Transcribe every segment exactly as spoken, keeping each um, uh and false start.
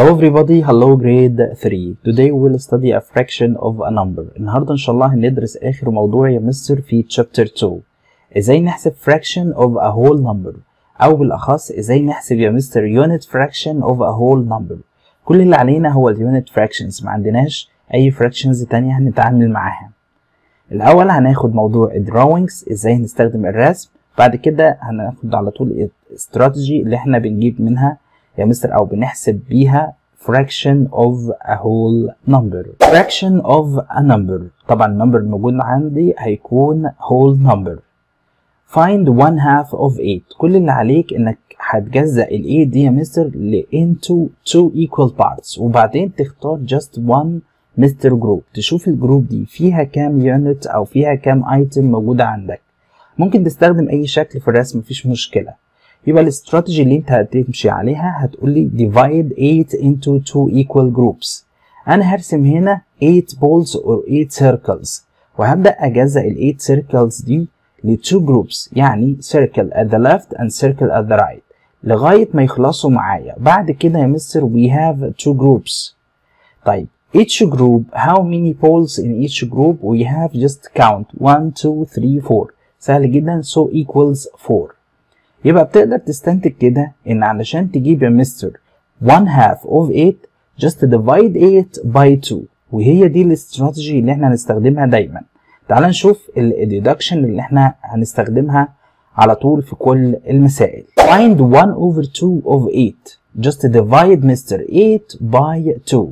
Hello everybody, hello grade three. Today we will study a fraction of a number. النهارده ان شاء الله هندرس اخر موضوع يا مستر في chapter two. ازاي نحسب fraction of a whole number، او بالاخص ازاي نحسب يا مستر unit fraction of a whole number. كل اللي علينا هو الunit fractions، ما عندناش اي fractions تانية هنتعامل معاها. الاول هناخد موضوع drawings، ازاي نستخدم الرسم. بعد كده هناخد على طول strategy اللي احنا بنجيب منها يا مستر او بنحسب بيها fraction of a whole number. fraction of a number، طبعا النمبر الموجود عندي هيكون whole number. find one half of eight. كل اللي عليك انك هتجزأ ال eight دي يا مستر ل into two equal parts، وبعدين تختار just one مستر جروب، تشوف الجروب دي فيها كام يونت او فيها كام ايتم موجودة عندك. ممكن تستخدم اي شكل في الرسم، مفيش مشكلة. يبقى الاستراتيجي اللي انت هتمشي عليها هتقولي divide eight into two equal groups. انا هرسم هنا eight balls or eight circles، وهبدأ اجزأ ال eight circles دي ل two groups، يعني circle at the left and circle at the right لغاية ما يخلصوا معايا. بعد كده يا مستر we have two groups. طيب each group how many balls in each group we have just count one two three four. سهل جدا، so equals four. يبقى بتقدر تستنتج كده ان علشان تجيب يا مستر one half of eight just divide eight by two، وهي دي الاستراتيجي اللي احنا هنستخدمها دايما. تعال نشوف الديدكشن اللي احنا هنستخدمها على طول في كل المسائل. find one over two of eight just divide مستر eight by two.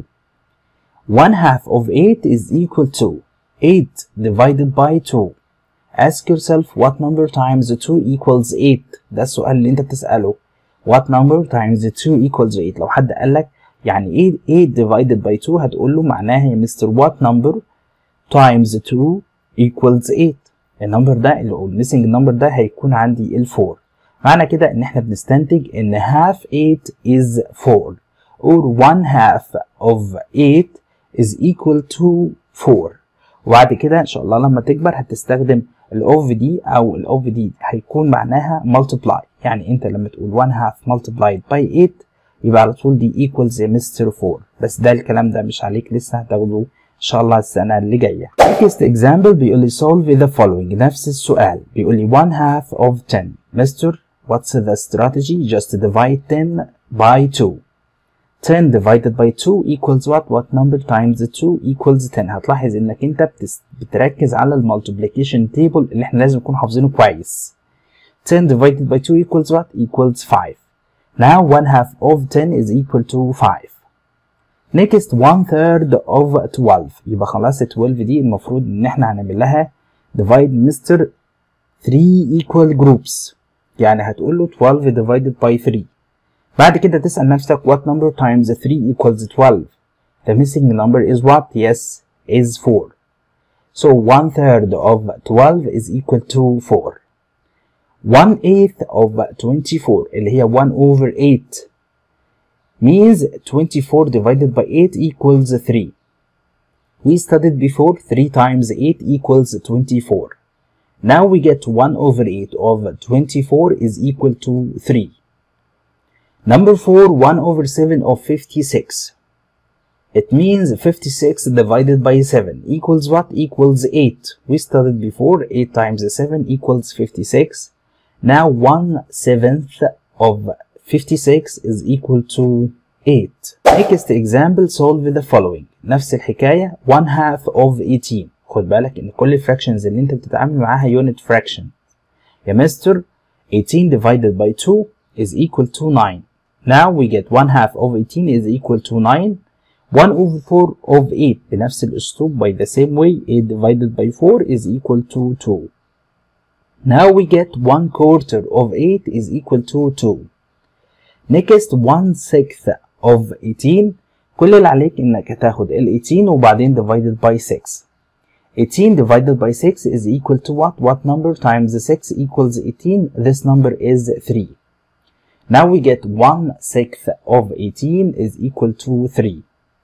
one half of eight is equal to eight divided by two. Ask yourself what number times two equals eight. ده السؤال اللي انت بتسأله. What number times two equals eight. لو حد قال لك يعني ايه eight divided by two، هتقول له معناها يا مستر what number times two equals eight. النمبر ده اللي هو الميسنج النمبر ده هيكون عندي ال four. معنى كده ان احنا بنستنتج ان half eight is four or one half of eight is equal to four. وبعد كده ان شاء الله لما تكبر هتستخدم الاوف دي او الاوف دي هيكون معناها multiply، يعني انت لما تقول one half multiplied by eight يبقى على طول دي equals يا مستر four. بس ده الكلام ده مش عليك، لسه هتاخده ان شاء الله السنه اللي جايه. next example بيقول لي solve the following. نفس السؤال بيقول لي one half of ten. مستر what's the strategy؟ just divide ten by two. ten divided by two equals what? What number times two equals ten. هتلاحظ انك انت بتركز على المالتيبليكيشن تيبل اللي احنا لازم نكون حافظينه كويس. ten divided by two equals what? Equals five. Now one half of ten is equal to five. Next one third of twelve. يبقى خلاص twelve دي المفروض ان احنا هنعمل لها divide مستر three equal groups، يعني هتقول له twelve divided by three. بعد كده تسأل نفسك what number times three equals twelve. The missing number is what? Yes, is four. So one third of twelve is equal to four. one eighth of twenty-four اللي هي one over eight means twenty-four divided by eight equals three. We studied before three times eight equals twenty-four. Now we get one over eight of twenty-four is equal to three. Number four, one over seven of fifty-six. It means fifty-six divided by seven equals what? Equals eight. We studied before eight times seven equals fifty-six. Now one seventh of fifty-six is equal to eight. Next example, solve the following. نفس الحكاية one half of eighteen. خد بالك ان كل fractions اللي انت بتتعامل معاها unit fraction. يا مستر eighteen divided by two is equal to nine. Now we get one half of eighteen is equal to nine. one over four of eight بنفس الأسلوب by the same way eight divided by four is equal to two. Now we get one quarter of eight is equal to two. Next one sixth of eighteen. كل اللي عليك إنك هتاخد ال eighteen وبعدين divided by six. eighteen divided by six is equal to what? What number times six equals eighteen? This number is three. Now we get one sixth of eighteen is equal to three.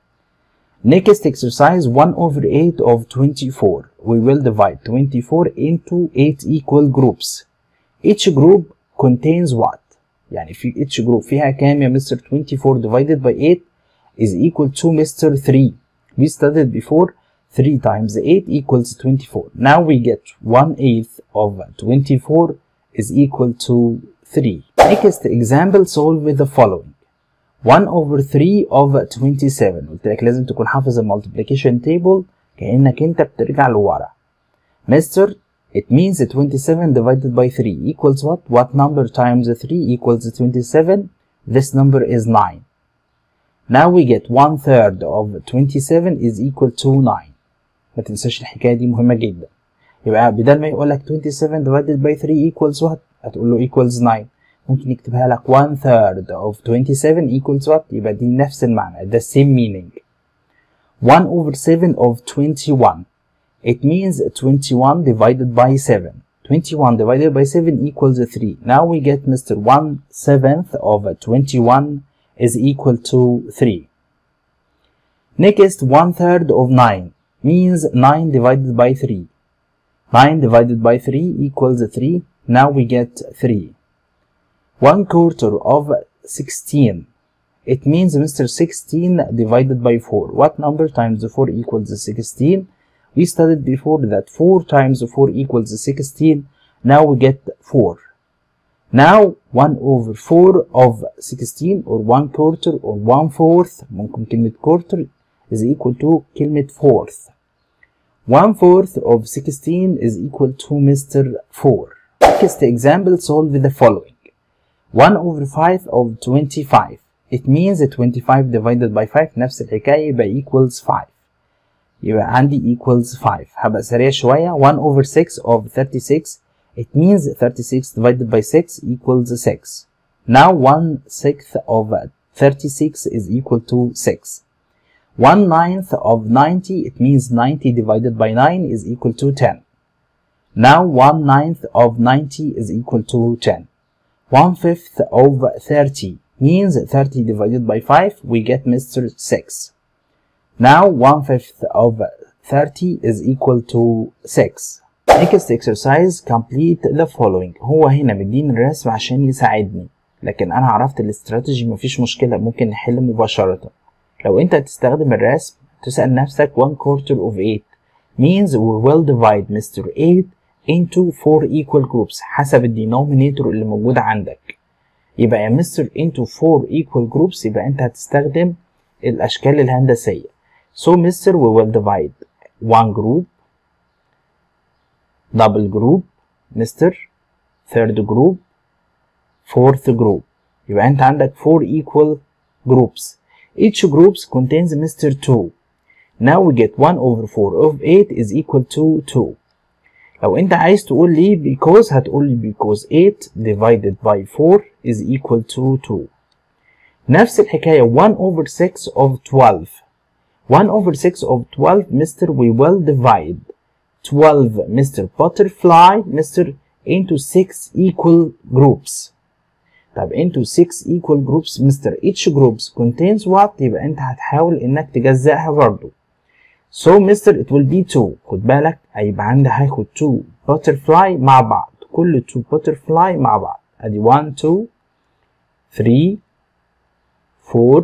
Next exercise, one over eight of twenty-four. We will divide twenty-four into eight equal groups. Each group contains what? يعني في each group فيها كام يا مستر؟ twenty-four divided by eight is equal to Mister three. We studied before three times eight equals twenty-four. Now we get one eighth of twenty-four is equal to three. Next example, solve with the following. one over three of twenty-seven. قلت لك لازم تكون حافظ المultiplication table كأنك انت بترجع لورا. Mister, it means twenty-seven divided by three equals what? What number times three equals twenty-seven? This number is nine. Now we get one third of twenty-seven is equal to nine. ما تنساش الحكاية دي مهمة جدا. يبقى بدل ما يقول لك twenty-seven divided by three equals what؟ هتقول له equals nine. ممكن يكتبها لك one third of twenty-seven equals what؟ يبقى دي نفس المعنى. The same meaning. one over seven of twenty-one. It means twenty-one divided by seven. twenty-one divided by seven equals three. Now we get Mister one seventh of twenty-one is equal to three. Next, one third of nine means nine divided by three. nine divided by three equals three. Now we get three. one quarter of sixteen. It means Mister sixteen divided by four. What number times four equals sixteen? We studied before that four times four equals sixteen. Now we get four. Now one over four of sixteen or one quarter or one fourth, ممكن كلمة quarter is equal to كلمة fourth. one fourth of sixteen is equal to Mister four. Next example, solve the following. one over five of twenty-five. It means twenty-five divided by five نفس الحكاية يبقى equals five. يبقى عندي equals five. هبقى سريع شوية. one over six of thirty-six. It means thirty-six divided by six equals six. Now one sixth of thirty-six is equal to six. one ninth of ninety. It means ninety divided by nine is equal to ten. Now one ninth of ninety is equal to ten. one fifth of thirty means thirty divided by five. We get Mister six. Now one fifth of thirty is equal to six. Next exercise, complete the following. هو هنا مديني الرسم عشان يساعدني، لكن انا عرفت الاستراتيجي مفيش مشكلة، ممكن نحل مباشرة. لو انت هتستخدم الرسم تسأل نفسك one quarter of eight means we will divide Mister eight into four equal groups حسب الدينومينيتور اللي موجود عندك. يبقى يا مستر into four equal groups، يبقى انت هتستخدم الاشكال الهندسية. So Mister we will divide one group, double group, Mister third group, fourth group. يبقى انت عندك four equal groups. Each groups contains Mister two. Now we get one over four of eight is equal to two. لو انت عايز تقول لي because هتقول لي because eight divided by four is equal to two. نفس الحكاية one over six of twelve. one over six of twelve Mister we will divide twelve Mister butterfly Mister into six equal groups. طب into six equal groups Mister each groups contains what؟ يبقى انت هتحاول انك تجزأها برضو. So Mister it will be two. خد بالك هيبقى عندي هاخد two butterfly مع بعض، كل two butterfly مع بعض. ادي one two three four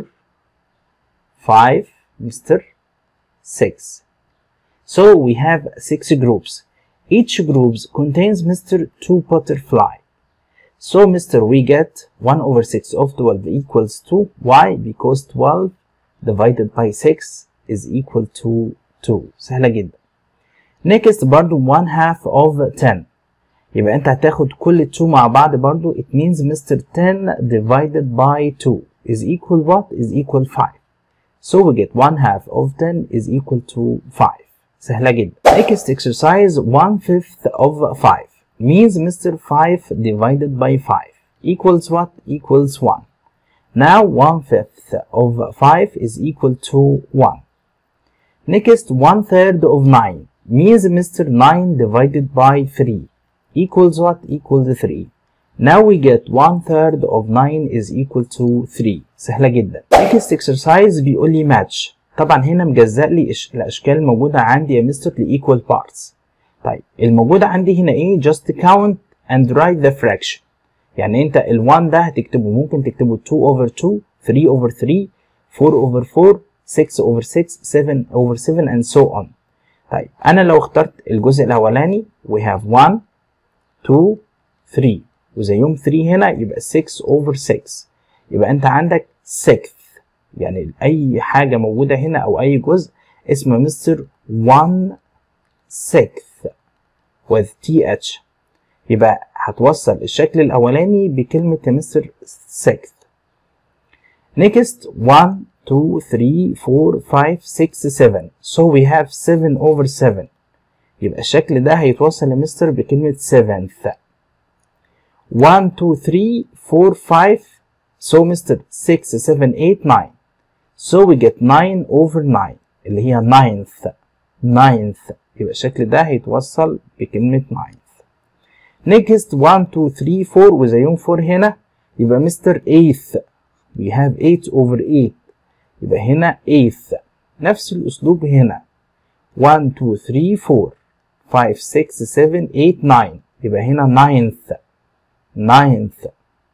five Mister six. So we have six groups. Each groups contains Mister two butterfly. So Mister we get one over six of twelve equals two. Why? Because twelve divided by six is equal to two. سهلة جدا. Next برضو one half of ten. يبقى انت هتاخد كل two مع بعض برضو. It means Mister ten divided by two is equal what? Is equal five. So we get one half of ten is equal to five. سهلة جدا. Next exercise, one fifth of five means Mister five divided by five equals what? Equals one. Now one fifth of five is equal to one. Next, one third of nine means Mister nine divided by three equals what? Equals three. Now we get one third of nine is equal to three. سهلة جدا. Next exercise بيقول لي match. طبعا هنا مجزأ لي الاشكال الموجودة عندي يا مستر ل equal parts. طيب الموجودة عندي هنا ايه؟ just count and write the fraction. يعني انت ال one ده هتكتبه، ممكن تكتبه two over two, three over three, four over four six over six seven over seven and so on. طيب أنا لو اخترت الجزء الأولاني we have one two three وزيهم three هنا يبقى six over six. يبقى أنت عندك sixth، يعني أي حاجة موجودة هنا أو أي جزء اسمه مستر one sixth with th. يبقى هتوصل الشكل الأولاني بكلمة مستر sixth. Next one two three four five six seven. So we have seven over seven. يبقى الشكل ده هيتوصل لمستر بكلمة seventh. one two three four five. So مستر six seven eight nine. So we get nine over nine اللي هي ninth. ninth. يبقى الشكل ده هيتوصل بكلمة ninth. Next one two three four وزيهم four هنا يبقى مستر eighth. We have eight over eight. يبقى هنا eighth. نفس الأسلوب هنا one two three four five six seven eight nine. يبقى هنا ninth. ninth.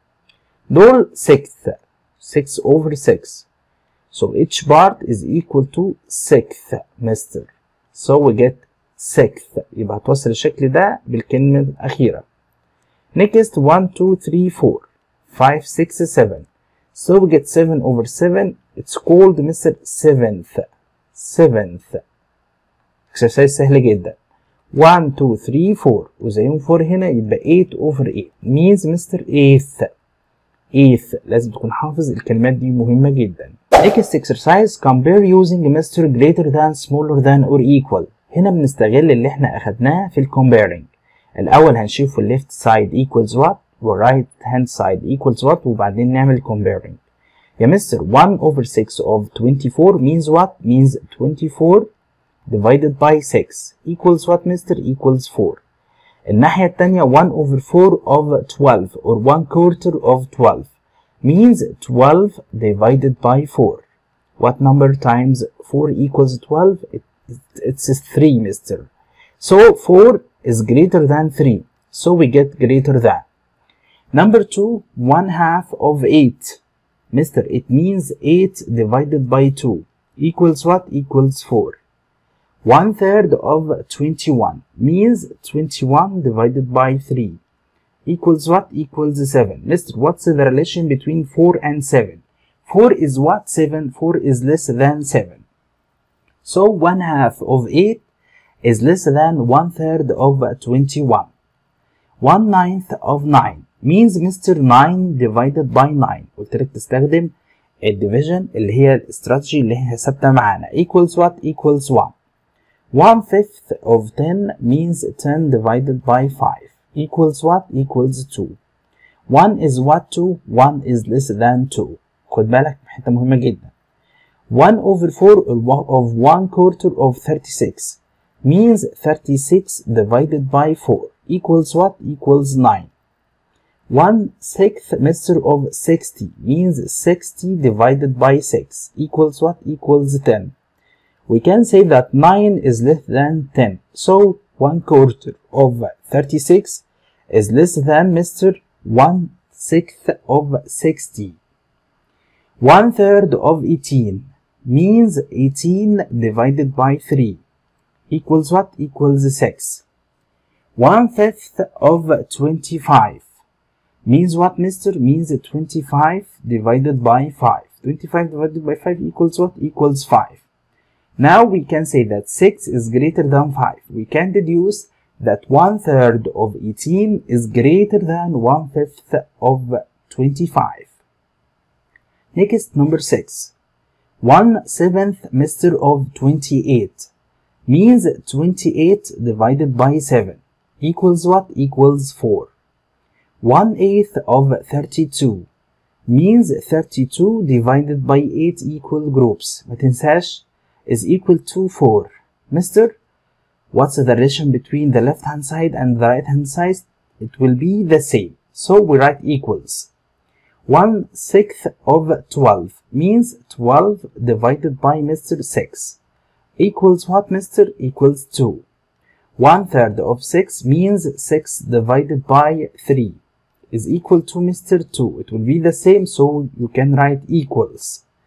دول sixth. six over six. So each part is equal to sixth mister. So we get sixth. يبقى هتوصل الشكل ده بالكلمة الأخيرة. Next one two three four five six seven. So we get seven over seven. It's called mister seventh. seventh. exercise سهل جدا. one two three four وزيهم four هنا يبقى eight over eight means mister eighth. eighth. لازم تكون حافظ الكلمات دي مهمة جدا. Next exercise compare using mister greater than smaller than or equal. هنا بنستغل اللي احنا أخدناه في ال comparing. الأول هنشوف ال left side equals what و right hand side equals what وبعدين نعمل comparing. يا مستر one over six of twenty-four means what? means twenty-four divided by six equals what mister? equals four. الناحية التانية one over four of twelve or one quarter of twelve means twelve divided by four. What number times four equals twelve? It, it's three mister. So four is greater than three. So we get greater than. Number two, one half of eight. Mister, it means eight divided by two equals what? Equals four. One third of twenty-one means twenty-one divided by three equals what? Equals seven. Mister, what's the relation between four and seven? four is what? seven. four is less than seven. So one half of eight is less than one third of twenty-one. one ninth of nine means mister nine divided by nine. قلت لك تستخدم الديفيجن اللي هي الاستراتيجي اللي هي ثابته معانا equals what? equals one. one fifth of ten means ten divided by five equals what? equals two. one is what? two. one is less than two. خد بالك حته مهمه جدا. one over four of one quarter of thirty-six means thirty-six divided by four equals what? equals nine. one sixth mister of sixty means sixty divided by six equals what? equals ten. We can say that nine is less than ten. So one quarter of thirty-six is less than mister one sixth of sixty. one third of eighteen means eighteen divided by three equals what? equals six. one fifth of twenty-five means what mister? means twenty-five divided by five. twenty-five divided by five equals what? equals five. Now we can say that six is greater than five. We can deduce that one third of eighteen is greater than one fifth of twenty-five. Next, number six. one seventh mister of twenty-eight means twenty-eight divided by seven equals what? equals four. one eighth of thirty-two means thirty-two divided by eight equal groups. ما تنساش is equal to four. Mister, what's the relation between the left hand side and the right hand side? It will be the same. So we write equals. one sixth of twelve means twelve divided by mister six equals what mister? equals two. one third of six means six divided by three is equal to mister two. It will be the same, so you can write equals.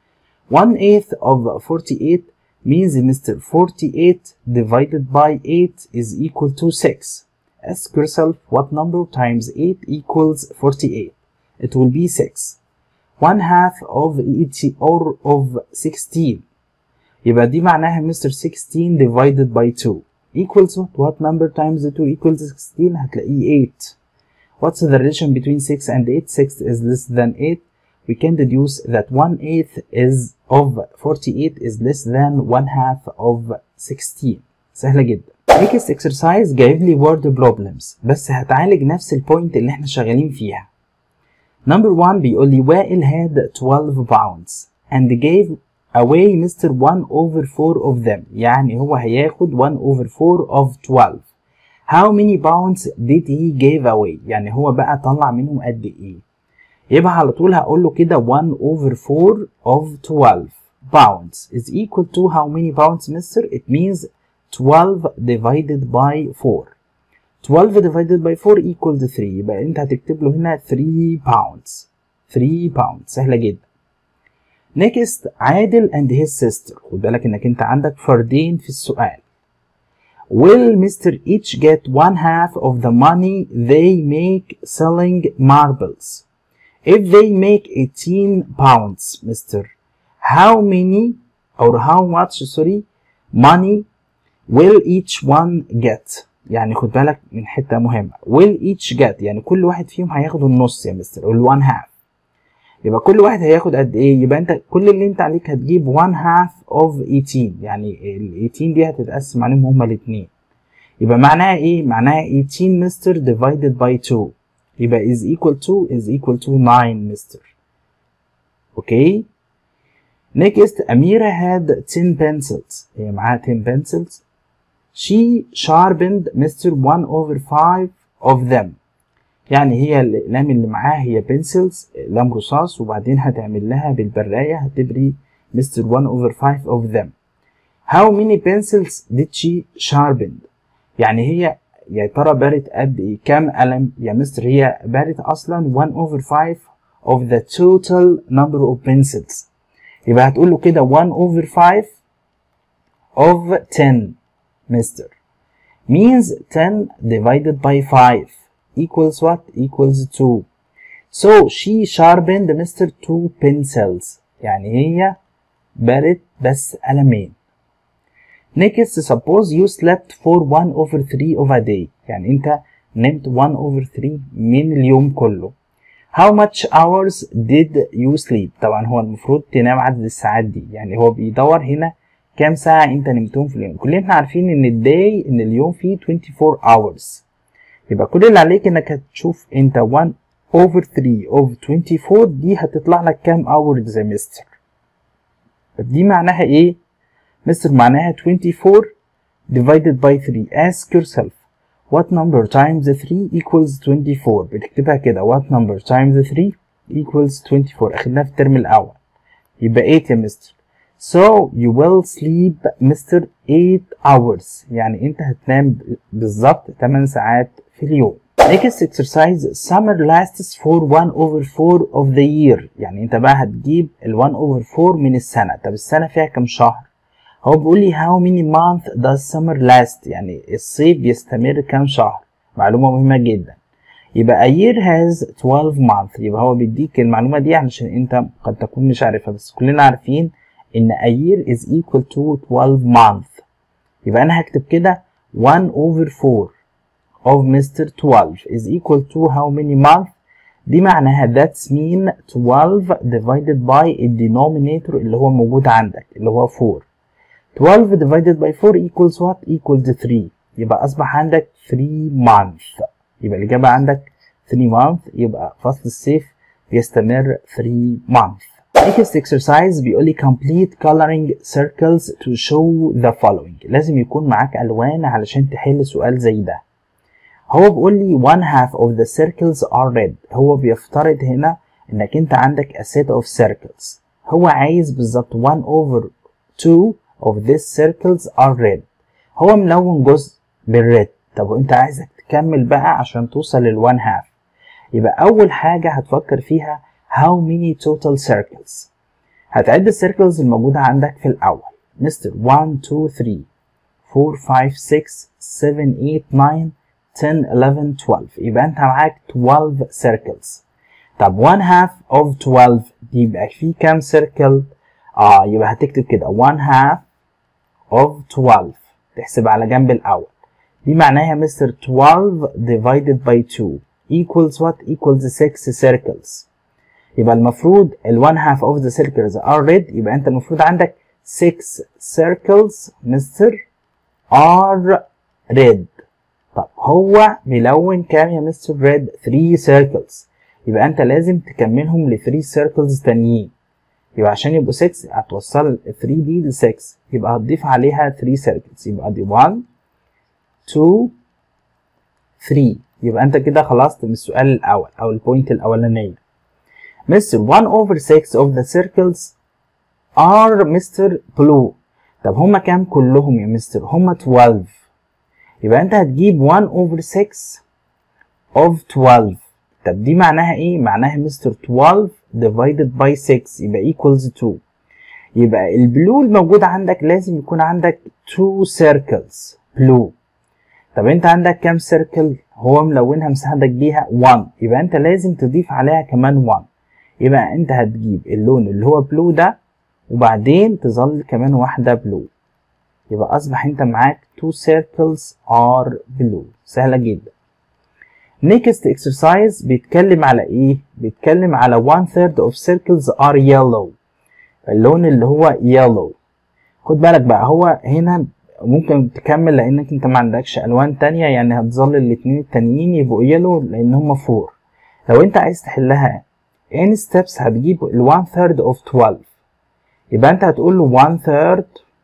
one eighth of forty-eight means Mister forty-eight divided by eight is equal to six. Ask yourself what number times eight equals forty-eight. It will be six. one half of eighty or of sixteen. يبقى دي معناها Mister sixteen divided by two equals what? What number times two equals sixteen؟ هتلاقيه eight. What's the relation between six and eight? six is less than eight. We can deduce that one eighth is of forty-eight is less than one half of sixteen. سهلة جدا. Next exercise جايب لي word problems بس هتعالج نفس البوينت اللي احنا شغالين فيها. Number one بيقول لي وائل had twelve pounds and gave away Mister one over four of them. يعني هو هياخد one over four of twelve. How many pounds did he give away؟ يعني هو بقى طلع منهم قد ايه؟ يبقى على طول هقول له كده one over four of twelve pounds is equal to how many pounds mister؟ It means twelve divided by four. twelve divided by four equals three. يبقى انت هتكتب له هنا three pounds. three pounds سهلة جدا. Next عادل and his sister. خد بالك انك انت عندك فردين في السؤال. Will Mister each get one half of the money they make selling marbles? If they make eighteen pounds, Mister, how many or how much, sorry, money will each one get؟ يعني خد بالك من حتة مهمة. Will each get يعني كل واحد فيهم هياخد النص يا مستر، ال one half. يبقى كل واحد هياخد قد ايه؟ يبقى انت كل اللي انت عليك هتجيب one half of eighteen. يعني ال eighteen دي هتتقسم عليهم هما الاتنين. يبقى معناها ايه؟ معناها eighteen مستر divided by two. يبقى is equal to is equal to nine مستر. اوكي؟ Next أميرة had ten pencils. هي معاها ten pencils. She sharpened Mister one over five of them. يعني هي الأقلام اللي معاها هي pencils أقلام رصاص وبعدين هتعمل لها بالبراية هتبري Mister one over five of them. How many pencils did she sharpen؟ يعني هي يا ترى بارت قد ايه؟ كام قلم يا مستر؟ هي بارت اصلا one over five of the total number of pencils. يبقى هتقول له كده one over five of ten مستر means ten divided by five equals what? Equals two. So she sharpened Mister two pencils. يعني هي بارت بس قلمين. Next suppose you slept for one over three of a day. يعني انت نمت one over three من اليوم كله. How much hours did you sleep؟ طبعا هو المفروض تنام عدد الساعات دي. يعني هو بيدور هنا كام ساعة انت نمتهم في اليوم. كلنا عارفين ان الداي ان اليوم فيه twenty-four hours. يبقى كل اللي عليك انك هتشوف انت one over three of twenty-four دي هتطلع لك كام hours يا مستر. دي معناها ايه؟ مستر معناها twenty-four divided by three. Ask yourself what number times three equals twenty-four. بتكتبها كده what number times three equals twenty-four. اخدناها في الترم الاول. يبقى eight يا مستر. So you will sleep مستر eight hours. يعني انت هتنام بالظبط ثمان ساعات في اليوم. Next exercise summer lasts for one over four of the year. يعني انت بقى هتجيب ال one over four من السنة. طب السنة فيها كم شهر؟ هو بيقول لي how many months does summer last؟ يعني الصيف بيستمر كام شهر؟ معلومة مهمة جدا. يبقى a year has twelve months. يبقى هو بيديك المعلومة دي علشان انت قد تكون مش عارفها بس كلنا عارفين ان a year is equal to twelve months. يبقى انا هكتب كده one over four of مستر twelve is equal to how many months؟ دي معناها that's mean twelve divided by ال denominator اللي هو موجود عندك اللي هو four. twelve divided by four equals what? Equals three. يبقى أصبح عندك three months. يبقى الإجابة عندك three months. يبقى فصل الصيف بيستمر three months. Next exercise بيقول لي complete coloring circles to show the following. لازم يكون معاك ألوان علشان تحل سؤال زي ده. هو بيقول لي one half of the circles are red. هو بيفترض هنا إنك أنت عندك a set of circles. هو عايز بالظبط one over two of these circles are red. هو ملون جزء بالريد. طب وانت عايزك تكمل بقى عشان توصل للone half. يبقى اول حاجة هتفكر فيها how many total circles. هتعد السيركلز الموجودة عندك في الأول. مستر واحد اتنين تلاتة أربعة خمسة ستة سبعة تمانية تسعة عشرة حداشر اتناشر، يبقى أنت معاك اتناشر سيركلز. طب one half of twelve دي يبقى فيه كام سيركل؟ اه يبقى هتكتب كده one half of twelve، تحسب على جنب الأول. دي معناها مستر twelve divided by two equals what؟ equals six circles. يبقى المفروض ال one half of the circles are red، يبقى أنت المفروض عندك six circles مستر are red. طب هو ملون كام يا مستر red؟ three circles، يبقى أنت لازم تكملهم ل three circles تانيين. يبقى عشان يبقوا six هتوصل ال three دي ل six، يبقى هتضيف عليها three circles، يبقى دي one two three. يبقى أنت كده خلصت من السؤال الأول أو البوينت الأولانية. مستر one over six of the circles are مستر blue. طب هما كام كلهم يا مستر؟ هما twelve، يبقى أنت هتجيب one over six of twelve. طب دي معناها إيه؟ معناها مستر twelve divided by six يبقى equals two. يبقى البلو الموجود عندك لازم يكون عندك two circles blue. طب انت عندك كام سيركل؟ هو ملونها مساعدك بيها one، يبقى انت لازم تضيف عليها كمان one. يبقى انت هتجيب اللون اللي هو بلو ده وبعدين تظل كمان واحدة بلو، يبقى اصبح انت معاك two circles are blue. سهلة جدا. next exercise بيتكلم على ايه؟ بيتكلم على one third of circles are yellow. اللون اللي هو yellow. خد بالك بقى، هو هنا ممكن تكمل لانك انت ما عندكش الوان تانية، يعني هتظل الاتنين التانيين يبقوا yellow لان هما فور. لو انت عايز تحلها in steps هتجيب ال one third of twelve، يبقى انت هتقول له one third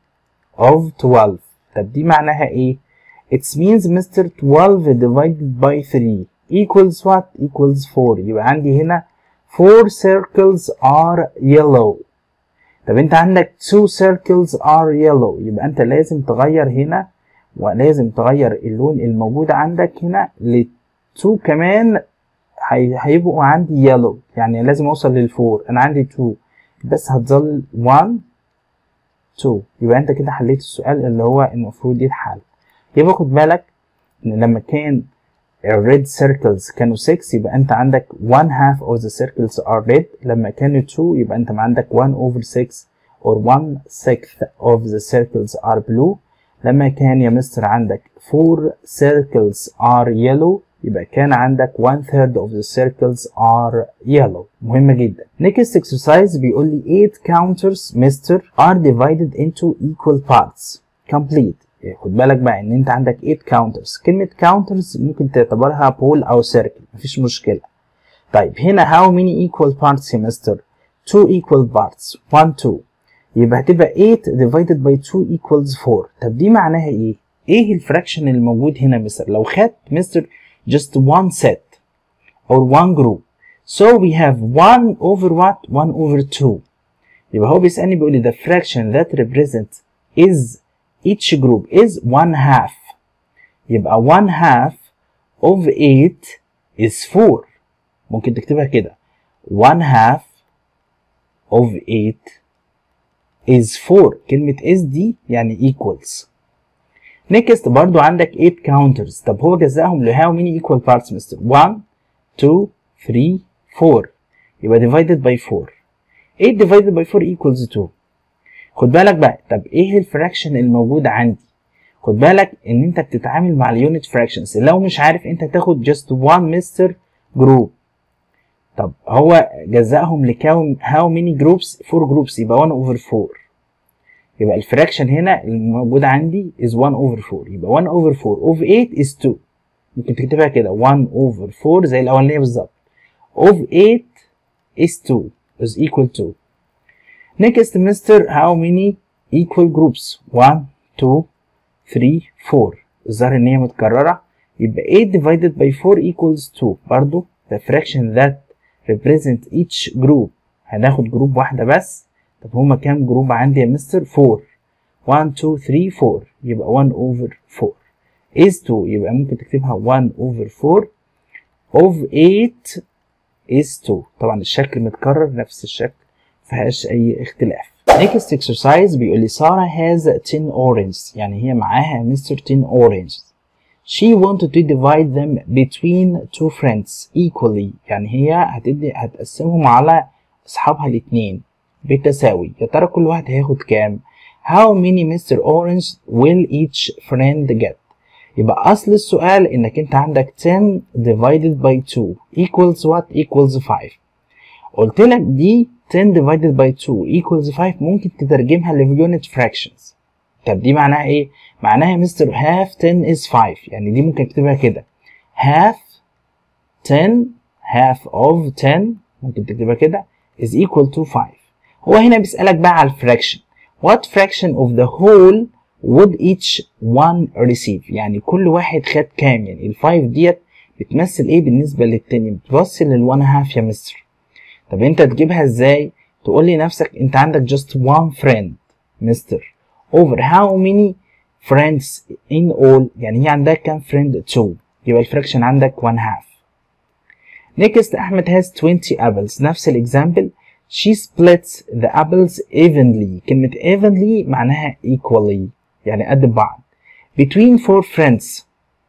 of twelve. طب دي معناها ايه؟ it means مستر twelve divided by three equals what؟ equals four. يبقى عندي هنا four circles are yellow. طب انت عندك two circles are yellow، يبقى انت لازم تغير هنا ولازم تغير اللون الموجود عندك هنا ل two كمان هيبقوا عندي yellow، يعني لازم اوصل للفور. انا عندي two بس هتظل one two، يبقى انت كده حليت السؤال اللي هو المفروض يتحل. يبقى خد بالك ان لما كان red circles كانوا six يبقى انت عندك one half of the circles are red. لما كانوا two يبقى انت عندك one over six or one sixth of the circles are blue. لما كان يا مستر عندك four circles are yellow يبقى كان عندك one third of the circles are yellow. مهمة جدا. next exercise بيقول لي eight counters مستر are divided into equal parts. complete. خد بالك بقى ان انت عندك eight counters. كلمة counters ممكن تعتبرها بول او circle، مفيش مشكلة. طيب هنا how many equal parts يا مستر؟ two equal parts one two، يبقى هتبقى eight divided by two equals four. طب دي معناها ايه؟ ايه الفراكشن الموجود هنا مستر؟ لو خدت مستر just one set or one group so we have one over what؟ one over two. يبقى هو بيسألني بيقول لي the fraction that represents is each group is one half. يبقى one half of eight is four. ممكن تكتبها كده one half of eight is four. كلمة is دي يعني equals. next برضو عندك eight counters. طب هو جزاهم ل how many equal parts مستر؟ one two three four، يبقى divided by four. eight divided by four equals two. خد بالك بقى، طب ايه الفراكشن الموجود عندي؟ خد بالك ان انت بتتعامل مع اليونت فراكشنز. لو مش عارف انت تاخد just one مستر جروب. طب هو جزاهم لكام how many groups؟ four groups، يبقى one over four. يبقى الفراكشن هنا الموجود عندي is one over four، يبقى one over four of eight is two. ممكن تكتبها كده one over four زي الاولانيه بالظبط. of eight is two is equal to. next مستر how many equal groups؟ one two three four. الظاهر ان هي متكرره، يبقى eight divided by four equals two. برضو the fraction that represent each group هناخد جروب واحده بس. طب هما كام جروب عندي يا مستر؟ four. one two three four، يبقى one over four is two. يبقى ممكن تكتبها one over four of eight is two. طبعا الشكل متكرر نفس الشكل مفيهاش اي اختلاف. next exercise بيقول لي سارة has ten oranges، يعني هي معاها يا مستر ten oranges. she wanted to divide them between two friends equally، يعني هي هتدي هتقسمهم على اصحابها الاتنين بالتساوي. يا ترى كل واحد هياخد كام؟ how many مستر orange will each friend get؟ يبقى اصل السؤال انك انت عندك ten divided by two equals what؟ equals five. قلت لك دي ten divided by two equals five ممكن تترجمها لunit fractions. طب دي معناها ايه؟ معناها يا مستر half ten is five، يعني دي ممكن اكتبها كده half ten half of ten ممكن تكتبها كده is equal to five. هو هنا بيسألك بقى على الفراكشن. what fraction of the whole would each one receive؟ يعني كل واحد خد كام؟ يعني الفايف ديت بتمثل ايه بالنسبة للتاني؟ بتمثل الوان هاف يا مستر. طب انت تجيبها ازاي؟ تقول لي نفسك انت عندك just one friend مستر over how many friends in all، يعني هي عندها كام friend؟ two، يبقى الفراكشن عندك one half. next أحمد has twenty apples، نفس الإكزامبل she splits the apples evenly. كلمة evenly معناها equally، يعني قد بعض between four friends.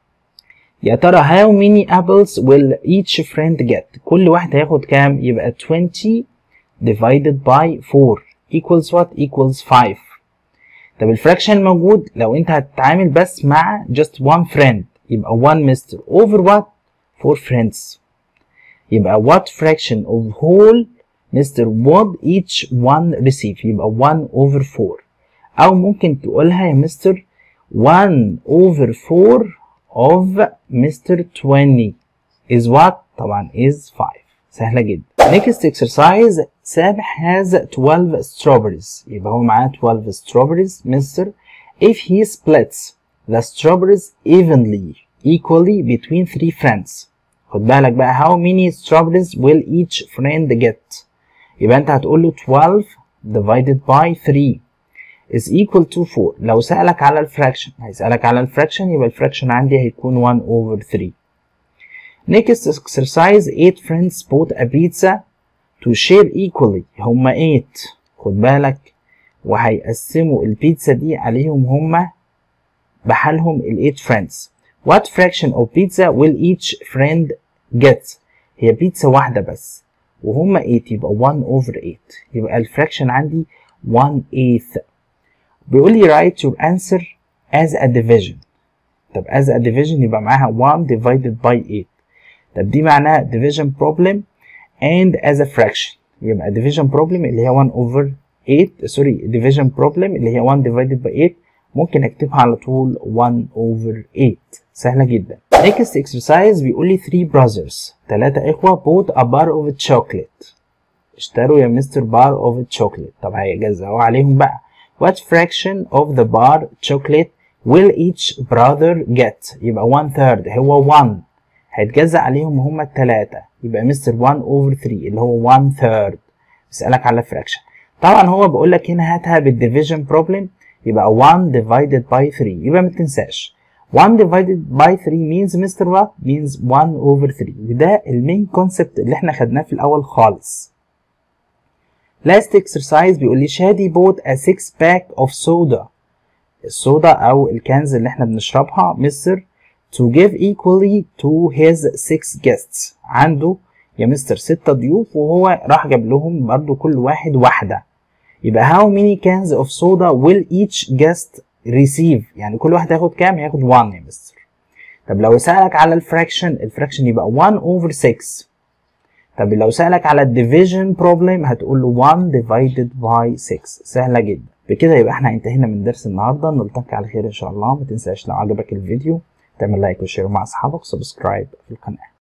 يا ترى how many apples will each friend get؟ كل واحد هياخد كام؟ يبقى twenty divided by four equals what؟ equals five. طب الفراكشن موجود لو انت هتتعامل بس مع just one friend، يبقى one مستر over what؟ four friends. يبقى what fraction of whole مستر would each one receive؟ يبقى one over four. أو ممكن تقولها يا مستر one over four of مستر twenty is what؟ طبعا is five. سهلة جدا. next exercise سابح has twelve strawberries، يبقى هو معاه twelve strawberries مستر if he splits the strawberries evenly equally between three friends. خد بالك بقى how many strawberries will each friend get؟ يبقى انت هتقول له twelve divided by three is equal to four. لو سألك على الفراكشن هيسألك على الفراكشن، يبقى الفراكشن عندي هيكون one over three. next exercise eight friends bought a pizza to share equally. هما eight خد بالك، وهيقسموا البيتزا دي عليهم هما بحالهم ال eight friends. what fraction of pizza will each friend get؟ هي بيتزا واحدة بس وهما eight، يبقى one over eight، يبقى الفراكشن عندي one eighth. بيقول لي write your answer as a division. طب as a division يبقى معاها one divided by eight. طب دي معناها division problem and as a fraction، يبقى division problem اللي هي one over eight، سوري division problem اللي هي one divided by eight ممكن اكتبها على طول one over eight. سهلة جدا. next exercise بيقول لي three brothers، ثلاثة إخوة bought a bar of chocolate، اشتروا يا مستر bar of chocolate. طب هيجزأوا عليهم بقى what fraction of the bar chocolate will each brother get؟ يبقى one third، هو one هيتجزأ عليهم هما التلاتة، يبقى مستر one over three اللي هو one third. بيسألك على fraction. طبعا هو بقول لك هنا هاتها بالdivision problem، يبقى one divided by three، يبقى ما تنساش one divided by three means مستر what؟ means one over three. وده المين كونسبت اللي احنا خدناه في الأول خالص. last exercise بيقول لي شادي bought a six pack of soda، الصودا أو الكنز اللي احنا بنشربها مستر to give equally to his six guests. عنده يا مستر ستة ضيوف وهو راح جاب لهم برضو كل واحد واحدة، يبقى how many cans of soda will each guest receive؟ يعني كل واحد هياخد كام؟ هياخد one يا مستر. طب لو سألك على الفراكشن، الفراكشن يبقى one over six. طب لو سألك على الديفيجن بروبلم هتقول له one divided by six. سهلة جدا. بكده يبقى احنا انتهينا من درس النهارده، نلتقي على خير ان شاء الله. ما تنساش لو عجبك الفيديو تعمل لايك وشير مع اصحابك وسبسكرايب في القناة.